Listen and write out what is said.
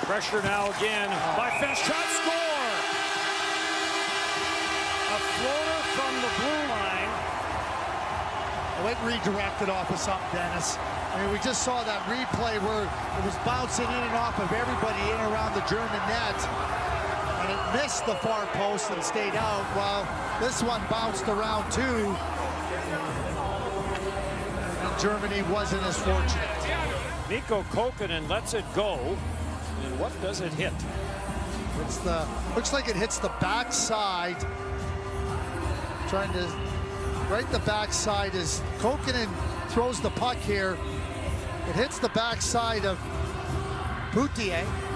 Pressure now again by Finch. Shot, score! A floater from the blue line. I went redirected off of something, Dennis. I mean, we just saw that replay where it was bouncing in and off of everybody in and around the German net. And it missed the far post and stayed out, while this one bounced around too. And Germany wasn't as fortunate. Mikko Kokkonen lets it go. And what does it hit? It's looks like it hits the backside. Trying to right the backside as Kokkonen throws the puck here. It hits the backside of Pyyhtiä.